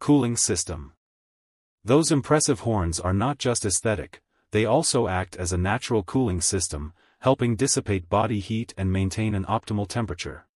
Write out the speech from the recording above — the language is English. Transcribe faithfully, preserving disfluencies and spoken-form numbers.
Cooling system. Those impressive horns are not just aesthetic, they also act as a natural cooling system, helping dissipate body heat and maintain an optimal temperature.